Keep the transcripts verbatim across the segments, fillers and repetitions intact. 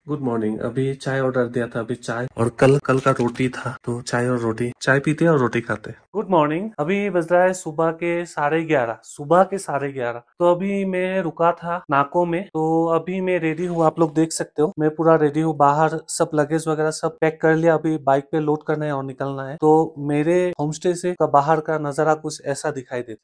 Good morning. अभी चाय order दिया था, अभी चाय और कल कल का रोटी था, तो चाय और रोटी, चाय पीते और रोटी खाते। Good morning. अभी बज रहा है सुबह के साढ़े ग्यारह सुबह के साढ़े ग्यारह तो अभी मैं रुका था नाको में, तो अभी मैं रेडी हूँ। आप लोग देख सकते हो मैं पूरा रेडी हूँ। बाहर सब लगेज वगैरह सब पैक कर लिया, अभी बाइक पे लोड करना है और निकलना है। तो मेरे होम स्टे से का बाहर का नजारा कुछ ऐसा दिखाई देता।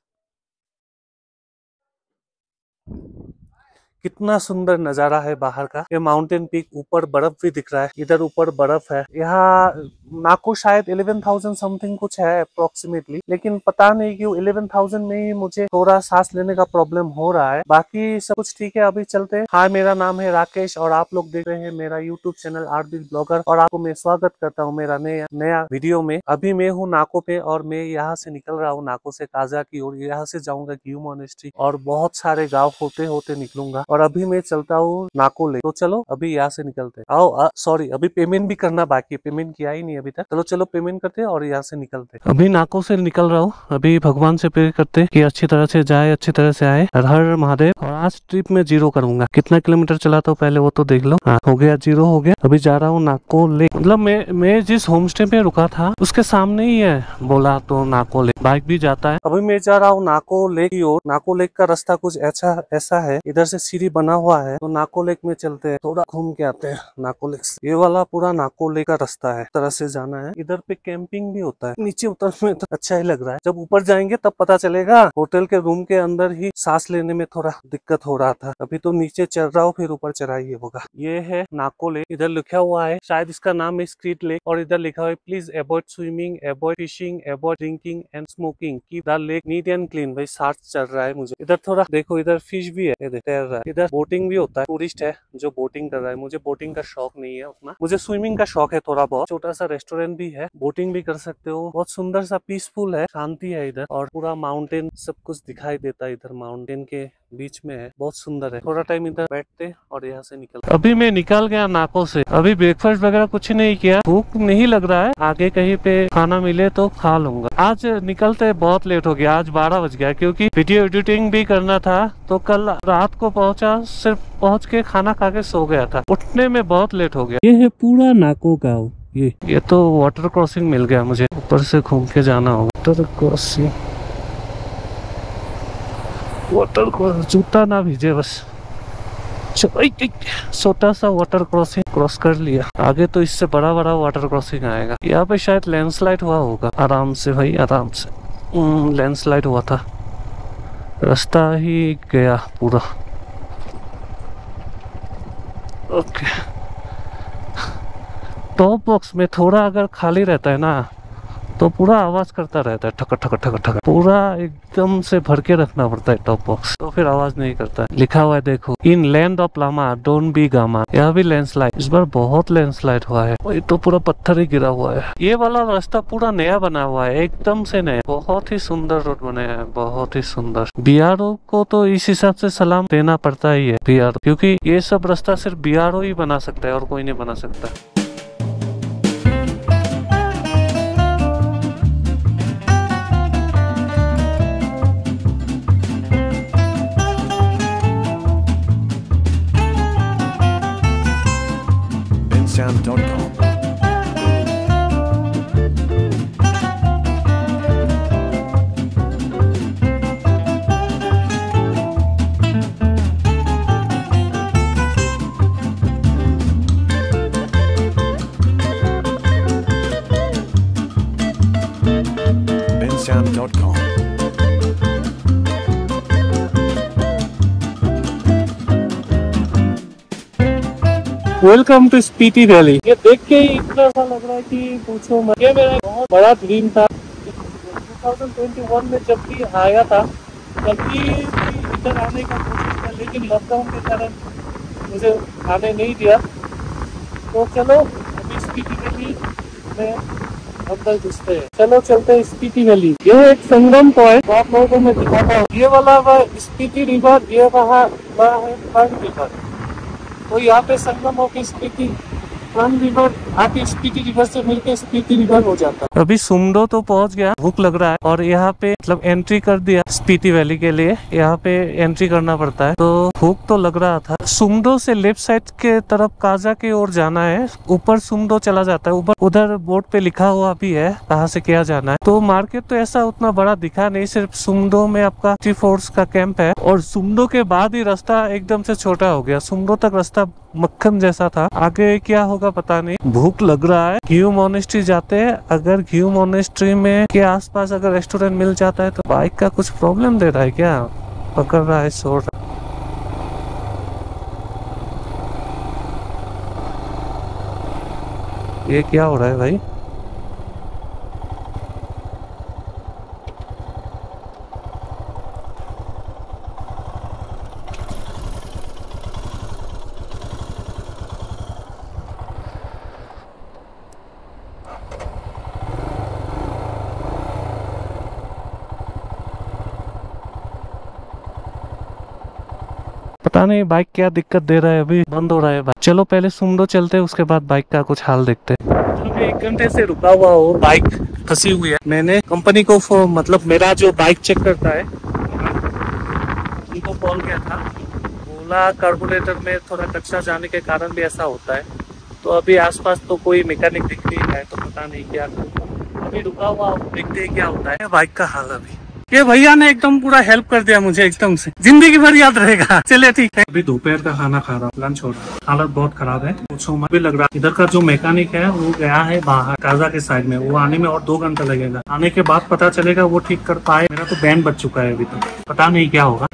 कितना सुंदर नजारा है बाहर का। ये माउंटेन पीक, ऊपर बर्फ भी दिख रहा है, इधर ऊपर बर्फ है। यहाँ नाको शायद इलेवन थाउजेंड समथिंग कुछ है अप्रोक्सीमेटली, लेकिन पता नहीं क्यों इलेवन थाउजेंड में ही मुझे थोड़ा सांस लेने का प्रॉब्लम हो रहा है। बाकी सब कुछ ठीक है। अभी चलते हैं। हाय, मेरा नाम है राकेश और आप लोग देख रहे हैं मेरा यूट्यूब चैनल आरबी ब्लॉगर, और आपको मैं स्वागत करता हूँ मेरा नया नया वीडियो में। अभी मैं हूँ नाको पे और मैं यहाँ से निकल रहा हूँ नाको से काजा की ओर। यहाँ से जाऊंगा ग्यू मोनेस्ट्री और बहुत सारे गाँव होते होते निकलूंगा, और अभी मैं चलता हूँ नाको ले। तो चलो अभी यहाँ से निकलते हैं। आओ, सॉरी अभी पेमेंट भी करना बाकी है, पेमेंट किया ही नहीं अभी तक। चलो चलो पेमेंट करते हैं और यहाँ से निकलते हैं। अभी नाको से निकल रहा हूँ। अभी भगवान से प्रे करते हैं कि अच्छी तरह से जाए, अच्छी तरह से आए। हर हर महादेव। और आज ट्रिप में जीरो करूंगा। कितना किलोमीटर चला था पहले वो तो देख लो। हाँ, हो गया, जीरो हो गया। अभी जा रहा हूँ नाको ले। मतलब मैं मैं जिस होम स्टे पे रुका था उसके सामने ही है, बोला तो नाको ले बाइक भी जाता है। अभी मैं जा रहा हूँ नाको लेक की ओर। नाको लेक का रास्ता कुछ ऐसा ऐसा है, इधर से सीढ़ी बना हुआ है, तो नाको लेक में चलते हैं, थोड़ा घूम के आते हैं नाको लेक से। ये वाला पूरा नाको लेक का रास्ता है, तरह से जाना है। इधर पे कैंपिंग भी होता है। नीचे उतरने में तो अच्छा ही लग रहा है, जब ऊपर जाएंगे तब पता चलेगा। होटल के रूम के अंदर ही सांस लेने में थोड़ा दिक्कत हो रहा था। अभी तो नीचे चल रहा हूँ, फिर ऊपर चढ़ाई होगा। ये है नाको लेक। इधर लिखा हुआ है, शायद इसका नाम है स्क्रीट लेक, और इधर लिखा हुआ है please avoid swimming, avoid fishing, avoid drinking and smoking, keep the lake neat and clean. भाई सांस चल रहा है मुझे। इधर थोड़ा देखो, इधर फिश भी है, ये तैर रहा है। इधर बोटिंग भी होता है, टूरिस्ट है जो बोटिंग कर रहा है। मुझे बोटिंग का शौक नहीं है उतना, मुझे स्विमिंग का शौक है थोड़ा बहुत। छोटा सा रेस्टोरेंट भी है, बोटिंग भी कर सकते हो। बहुत सुंदर सा पीसफुल है, शांति है इधर, और पूरा माउंटेन सब कुछ दिखाई देता है। इधर माउंटेन के बीच में है, बहुत सुंदर है। थोड़ा टाइम इधर बैठते और यहाँ से निकल। अभी मैं निकल गया नाको से। अभी ब्रेकफास्ट वगैरह कुछ नहीं किया, भूख नहीं लग रहा है। आगे कहीं पे खाना मिले तो खा लूंगा। आज निकलते बहुत लेट हो गया, आज बारह बज गया, क्योंकि वीडियो एडिटिंग भी करना था। तो कल रात को पहुंचा, सिर्फ पहुंच के खाना खा के सो गया था। उठने में बहुत लेट हो गया। ये है पूरा नाको गाँव। ये ये तो वाटर क्रॉसिंग मिल गया मुझे, ऊपर से घूम के जाना होगा। वाटर क्रॉसिंग, वाटर क्रॉस, जूता ना भीजे बस। छोटा सा वाटर क्रॉसिंग क्रॉस कर लिया। आगे तो इससे बड़ा बड़ा वाटर क्रॉसिंग आएगा। यहाँ पे शायद लैंडस्लाइड हुआ होगा। आराम से भाई, आराम से। लैंडस्लाइड हुआ था, रास्ता ही गया पूरा। ओके, टॉप बॉक्स में थोड़ा अगर खाली रहता है ना तो पूरा आवाज करता रहता है, ठक ठक ठक ठक। पूरा एकदम से भर के रखना पड़ता है टॉप बॉक्स, तो फिर आवाज नहीं करता है। लिखा हुआ है देखो, in land of lama don't be गामा। यहाँ भी लैंडस्लाइड, इस बार बहुत लैंडस्लाइड हुआ है। ये तो पूरा पत्थर ही गिरा हुआ है। ये वाला रास्ता पूरा नया बना हुआ है, एकदम से नया। बहुत ही सुंदर रोड बनाया है, बहुत ही सुंदर। बीआरओ को तो इस हिसाब से सलाम देना पड़ता ही है, बीआरओ, क्योंकि ये सब रास्ता सिर्फ बीआरओ ही बना सकता है और कोई नहीं बना सकता। Sound dot com. bensound dot com. Welcome to Spiti valley. ये देख के ही इतना सा लग रहा है कि पूछो मत। ये मेरा बहुत बड़ा ड्रीम था। दो हज़ार इक्कीस में जब भी आया था, तब भी इधर आने का कोशिश किया, लेकिन लॉकडाउन के कारण मुझे आने नहीं दिया। तो चलो अभी स्पीति वैली में अंदर घुसते हैं। चलो चलते हैं स्पीति वैली। ये एक संगम पॉइंट आप लोगों को मैं दिखाता हूँ। ये वाला स्पीति रिवर, ये वहाँ है फर्न रिवर। तो यहाँ पे संगम होकर स्पीति फ्रंट रिवर आके स्पीति रिवर से मिलके स्पीति रिवर हो जाता है। अभी सुमडो तो पहुंच गया, भूख लग रहा है और यहाँ पे मतलब एंट्री कर दिया स्पीति वैली के लिए, यहाँ पे एंट्री करना पड़ता है, तो भूख तो लग रहा था। सुमडो से लेफ्ट साइड के तरफ काजा की ओर जाना है, ऊपर सुमडो चला जाता है, ऊपर उधर बोर्ड पे लिखा हुआ भी है कहाँ से क्या जाना है। तो मार्केट तो ऐसा उतना बड़ा दिखा नहीं, सिर्फ सुमडो में आपका टी फोर्स का कैंप है और सुमडो के बाद ही रास्ता एकदम से छोटा हो गया। सुमडो तक रास्ता मक्खन जैसा था, आगे क्या होगा पता नहीं। भूख लग रहा है, घीव मोनेस्ट्री जाते हैं। अगर घीव मोनेस्ट्री में के आसपास अगर रेस्टोरेंट मिल जाता है तो बाइक का कुछ प्रॉब्लम दे रहा है क्या, पकड़ रहा है शोर। ये क्या हो रहा है भाई? पता नहीं बाइक क्या दिक्कत दे रहा है, अभी बंद हो रहा है बाइक। चलो पहले सुमडो चलते हैं, उसके बाद बाइक का कुछ हाल देखते हैं। तो एक घंटे से रुका हुआ हो, बाइक फंसी हुई है। मैंने कंपनी को मतलब मेरा जो बाइक चेक करता है उनको कॉल किया था, बोला कार्बोरेटर में थोड़ा कचरा जाने के कारण भी ऐसा होता है। तो अभी आसपास तो कोई मैकेनिक दिख नहीं है, तो पता नहीं क्या करूँ। अभी रुका हुआ, देखते हैं क्या होता है बाइक का हाल। अभी ये भैया ने एकदम पूरा हेल्प कर दिया मुझे, एकदम से जिंदगी भर याद रहेगा। चलिए ठीक है। अभी दोपहर का खाना खा रहा हूँ, लंच हो रहा है, हालत बहुत खराब है, पूछो मत भी लग रहा। इधर का जो मैकेनिक है वो गया है बाहर काजा के साइड में, वो आने में और दो घंटा लगेगा। आने के बाद पता चलेगा वो ठीक कर पाए। मेरा तो बैंड बच चुका है अभी तक, पता नहीं क्या होगा।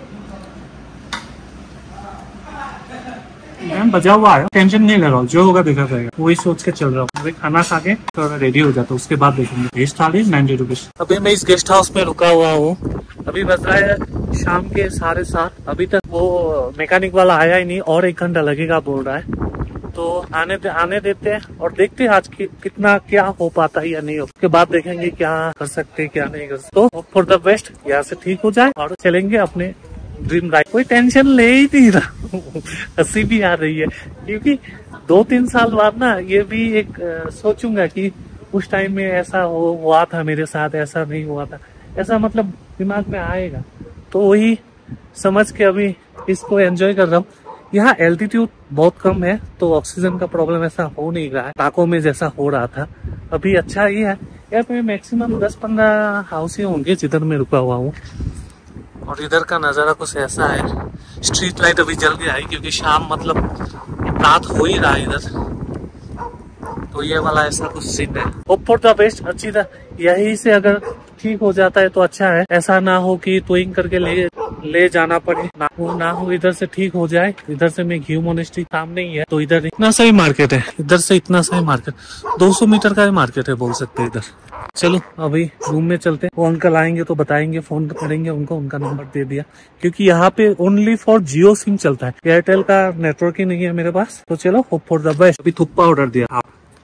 बजा हुआ है, टेंशन नहीं ले रहा हूँ, जो होगा देखा जाएगा, वही सोच के चल रहा हूँ। अभी खाना खा के थोड़ा रेडी हो जाता, उसके बाद देखेंगे। वेज थाली नाइन्टी रुपीज। अभी मैं इस गेस्ट हाउस में रुका हुआ हूँ, अभी बज रहा है शाम के साढ़े सात। अभी तक वो मैकेनिक वाला आया ही नहीं, और एक घंटा लगेगा बोल रहा है। तो आने दे, आने देते हैं और देखते हैं आज कि, कितना क्या हो पाता है या नहीं हो। उसके बाद देखेंगे क्या कर सकते क्या नहीं कर सकते। तो फॉर द बेस्ट, यहाँ से ठीक हो जाए और चलेंगे अपने ड्रीम राइड। कोई टेंशन ले ही नहीं रहा, हंसी भी आ रही है क्योंकि दो तीन साल बाद ना ये भी एक आ, सोचूंगा कि उस टाइम में ऐसा हो, हुआ था मेरे साथ, ऐसा नहीं हुआ था, ऐसा मतलब दिमाग में आएगा। तो वही समझ के अभी इसको एंजॉय कर रहा हूँ। यहाँ एल्टीट्यूड बहुत कम है तो ऑक्सीजन का प्रॉब्लम ऐसा हो नहीं रहा है टाकों में जैसा हो रहा था। अभी अच्छा ही है, यहाँ पे मैक्सिमम दस पंद्रह हाउस होंगे जिधर मैं रुका हुआ हूँ। और इधर का नजारा कुछ ऐसा है, स्ट्रीट लाइट अभी जल गया है क्योंकि शाम मतलब रात हो ही रहा है इधर। तो ये वाला ऐसा कुछ सीन है। होप फॉर द बेस्ट, अच्छी तरह यही से अगर ठीक हो जाता है तो अच्छा है। ऐसा ना हो कि टोइंग करके ले ले जाना पड़े, ना हो ना हो इधर से ठीक हो जाए। इधर से मैं घीव मोनेस्ट्री सामने ही है, तो इधर इतना सही मार्केट है, इधर से इतना सही मार्केट, दो सौ मीटर का ही मार्केट है बोल सकते हैं इधर। चलो अभी रूम में चलते हैं, वो अंकल आएंगे तो बताएंगे, फोन करेंगे उनको, उनका नंबर दे दिया क्योंकि यहाँ पे ओनली फॉर जियो सिम चलता है, एयरटेल का नेटवर्क ही नहीं है मेरे पास। तो चलो होप फॉर द बेस्ट। अभी थुप्पा ऑर्डर दिया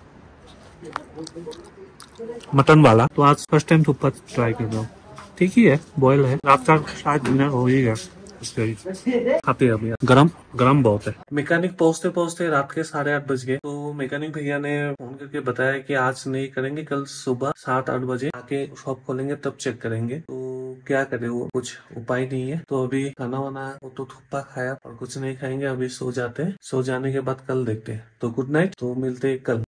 मटन वाला, तो आज फर्स्ट टाइम थुप्पा ट्राई कर रहा हूँ। ठीक ही है, बॉयल है, रात का शायद डिनर हो ही गया। खाते अभी गरम गरम बहुत है। मैकेनिक पहुंचते पहुंचते रात के साढ़े आठ बज गए। तो मैकेनिक भैया ने फोन करके बताया कि आज नहीं करेंगे, कल सुबह सात आठ बजे आके शॉप खोलेंगे तब चेक करेंगे। तो क्या करे, वो कुछ उपाय नहीं है। तो अभी खाना वाना वो तो थुप्पा खाया और कुछ नहीं खाएंगे, अभी सो जाते हैं। सो जाने के बाद कल देखते हैं। तो गुड नाइट, तो मिलते हैं कल।